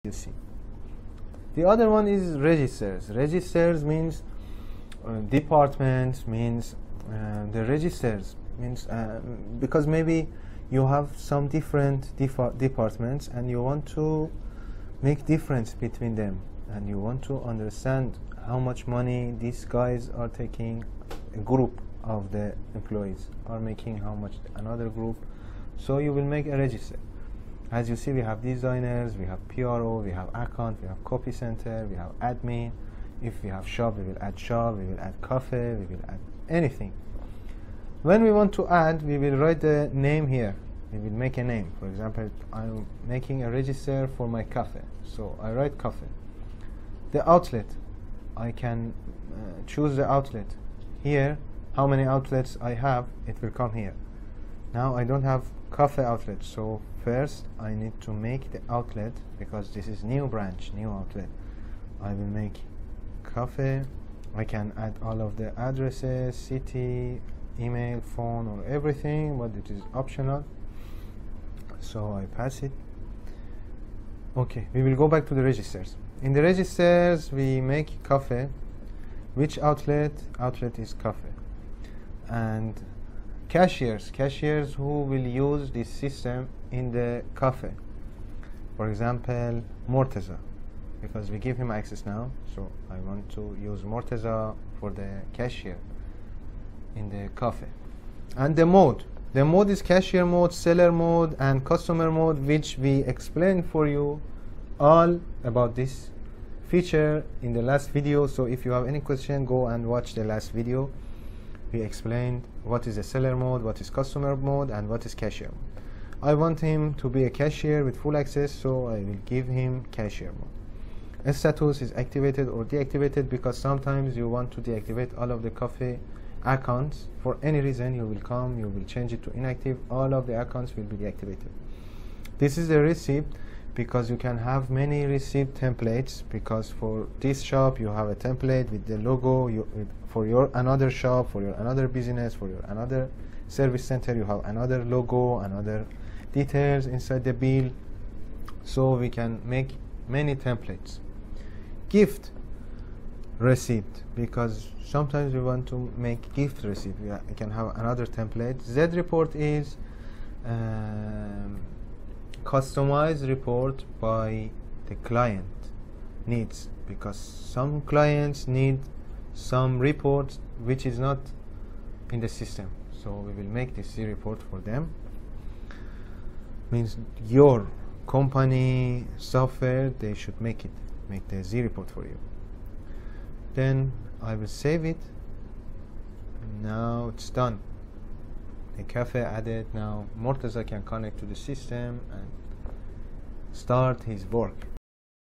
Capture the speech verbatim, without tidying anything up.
you see. The other one is registers. Registers means uh, departments, means uh, the registers means uh, because maybe you have some different departments and you want to make difference between them, and you want to understand how much money these guys are taking, a group of the employees are making, how much another group. So you will make a register. As you see, we have designers, we have P R O, we have account, we have copy center, we have admin. If we have shop, we will add shop, we will add cafe, we will add anything. When we want to add, we will write the name here. We will make a name. For example, I'm making a register for my cafe, so I write cafe. The outlet, I can uh, choose the outlet. Here, how many outlets I have, it will come here. Now I don't have cafe outlet, so first I need to make the outlet, because this is new branch, new outlet. I will make cafe. I can add all of the addresses, city, email, phone, or everything, but it is optional. So I pass it. Okay, we will go back to the registers. In the registers, we make cafe. Which outlet? Outlet is cafe. And cashiers, cashiers who will use this system in the cafe. For example, Morteza, because we give him access now, so I want to use Morteza for the cashier in the cafe. And the mode. The mode is cashier mode, seller mode, and customer mode, which we explained for you all about this feature in the last video. So if you have any question, go and watch the last video. We explained what is a seller mode, what is customer mode, and what is cashier mode. I want him to be a cashier with full access, so I will give him cashier mode. A status is activated or deactivated, because sometimes you want to deactivate all of the cafe accounts. For any reason, you will come, you will change it to inactive, all of the accounts will be deactivated. This is the receipt, because you can have many receipt templates, because for this shop you have a template with the logo, you, with, for your another shop, for your another business, for your another service center, you have another logo, another details inside the bill. So we can make many templates. Gift receipt, because sometimes we want to make gift receipt, we, we can have another template. Z report is um, customized report by the client needs, because some clients need some reports which is not in the system, so we will make this Z report for them. Means your company software, they should make it, make the Z report for you. Then I will save it. Now it's done. The cafe added. Now Morteza can connect to the system and start his work.